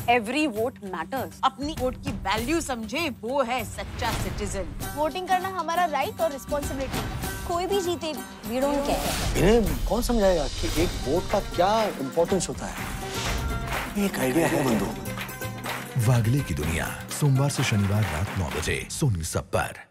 Every vote matters. अपनी vote की value समझे, वो है सच्चा सिटीजन। वोटिंग करना हमारा राइट और रिस्पॉन्सिबिलिटी। कोई भी जीते, we don't care। इन्हें कौन समझाएगा कि एक वोट का क्या इम्पोर्टेंस होता है? एक आइडिया है बंधु। वागले की दुनिया, सोमवार से शनिवार रात 9 बजे सोनी सब पर।